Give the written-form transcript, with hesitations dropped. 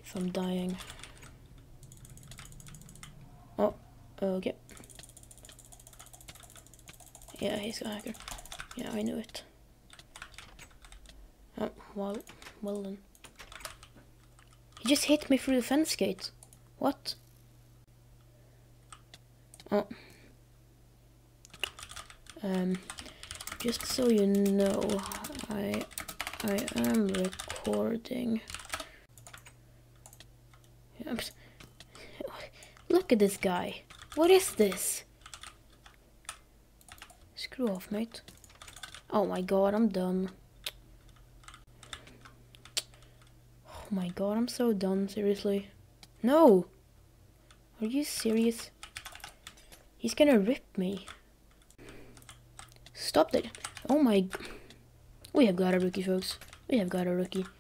if I'm dying. Oh, okay. Yeah, he's a hacker. Yeah, I knew it. Oh, well then. He just hit me through the fence gate. What? Oh. Just so you know, I am recording. Look at this guy. What is this? Screw off, mate. Oh my god, I'm done. Oh my god, I'm so done, seriously. No! Are you serious? He's gonna rip me. Stop it. Oh my... We have got a rookie, folks. We have got a rookie.